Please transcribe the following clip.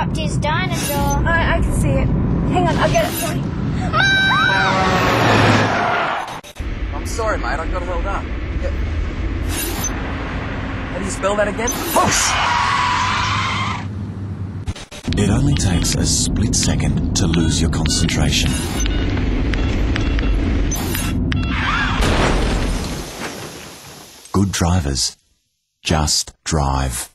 dropped his dinosaur. I can see it. Hang on, I'll get it for you. I'm sorry, mate. I got held up. Yeah. How do you spell that again? Whoosh! It only takes a split second to lose your concentration. Good drivers just drive.